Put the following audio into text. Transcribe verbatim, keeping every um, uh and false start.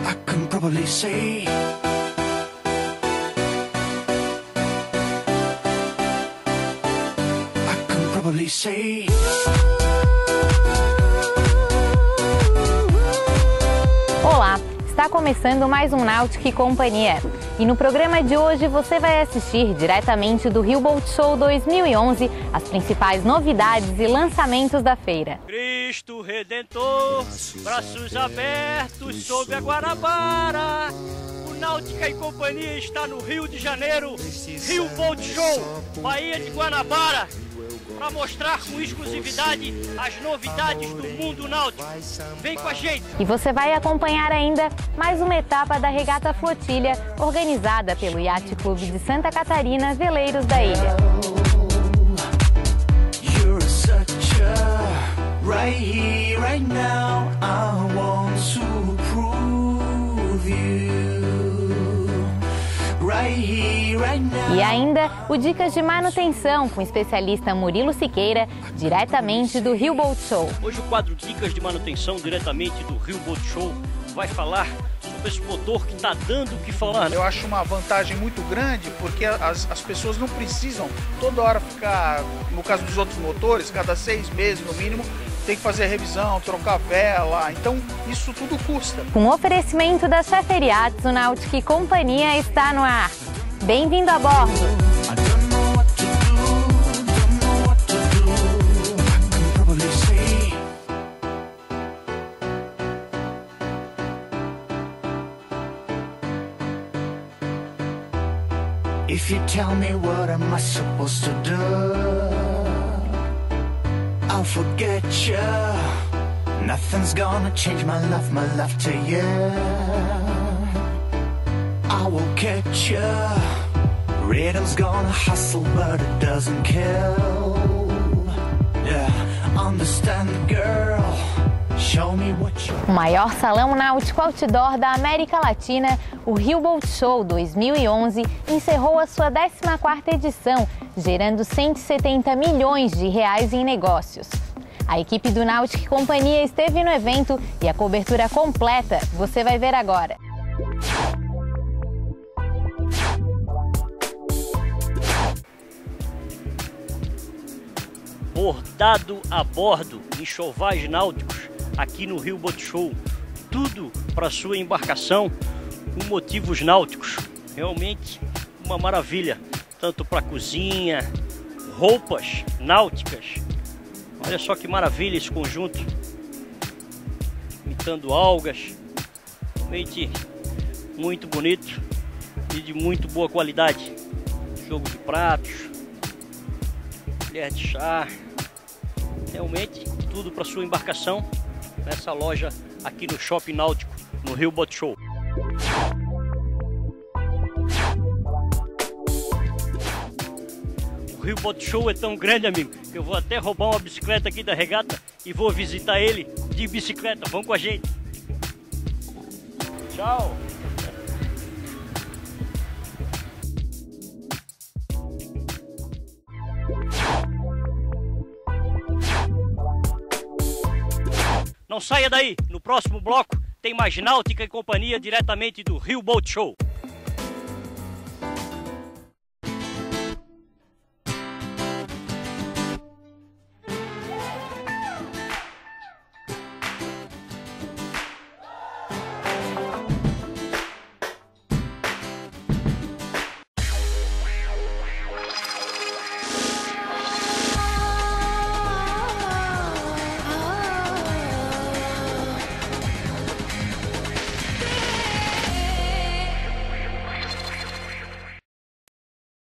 I can probably say I can probably say Olá, está começando mais um Nautic e Companhia. E no programa de hoje você vai assistir diretamente do Rio Boat Show dois mil e onze as principais novidades e lançamentos da feira. Cristo Redentor, braços abertos sob a Guanabara. O Náutica e Companhia está no Rio de Janeiro, Rio Boat Show, Baía de Guanabara, para mostrar com exclusividade as novidades do mundo náutico. Vem com a gente! E você vai acompanhar ainda mais uma etapa da Regata Flotilha, organizada pelo Yacht Clube de Santa Catarina, Veleiros da Ilha. you're such a right here, right now. I want to prove you right here, right now. E ainda o Dicas de Manutenção com o especialista Murilo Siqueira, diretamente do Rio Boat Show. Hoje o quadro Dicas de Manutenção, diretamente do Rio Boat Show, vai falar sobre esse motor que está dando o que falar, né? Eu acho uma vantagem muito grande porque as, as pessoas não precisam toda hora ficar, no caso dos outros motores, cada seis meses no mínimo, tem que fazer revisão, trocar vela, então isso tudo custa. Com oferecimento da Cheferiats, o Nautic e Companhia está no ar. Bem-vindo a bordo! I don't know what to do, don't know what to do. I can probably say if you tell me what am I supposed to do, I'll forget you. Nothing's gonna change my love, my love to you. I will catch you. Rhythm's gonna hustle, but it doesn't kill. Yeah, understand, girl. Show me what you. O maior salão náutico outdoor da América Latina, o Rio Boat Show dois mil e onze, encerrou a sua décima quarta edição, gerando cento e setenta milhões de reais em negócios. A equipe do Nautic e Companhia esteve no evento e a cobertura completa você vai ver agora. Bordado a bordo, enxovais náuticos aqui no Rio Boat Show. Tudo para sua embarcação com motivos náuticos. Realmente uma maravilha, tanto para cozinha, roupas náuticas. Olha só que maravilha esse conjunto, imitando algas. Realmente muito bonito e de muito boa qualidade. Jogo de pratos, colher de chá, realmente tudo para sua embarcação nessa loja aqui no Shopping Náutico, no Rio Boat Show. O Rio Boat Show é tão grande, amigo, que eu vou até roubar uma bicicleta aqui da regata e vou visitar ele de bicicleta. Vamos com a gente. Tchau. Não saia daí, no próximo bloco tem mais Náutica e Companhia diretamente do Rio Boat Show.